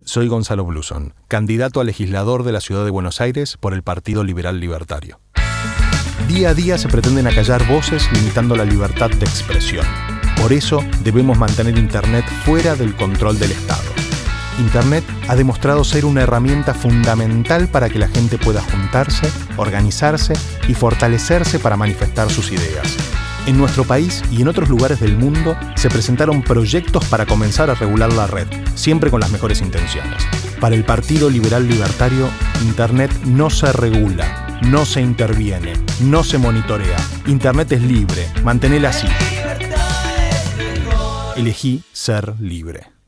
Soy Gonzalo Bluson, candidato a legislador de la Ciudad de Buenos Aires por el Partido Liberal Libertario. Día a día se pretenden acallar voces limitando la libertad de expresión. Por eso debemos mantener Internet fuera del control del Estado. Internet ha demostrado ser una herramienta fundamental para que la gente pueda juntarse, organizarse y fortalecerse para manifestar sus ideas. En nuestro país y en otros lugares del mundo se presentaron proyectos para comenzar a regular la red, siempre con las mejores intenciones. Para el Partido Liberal Libertario, Internet no se regula, no se interviene, no se monitorea. Internet es libre, manténela así. Elegí ser libre.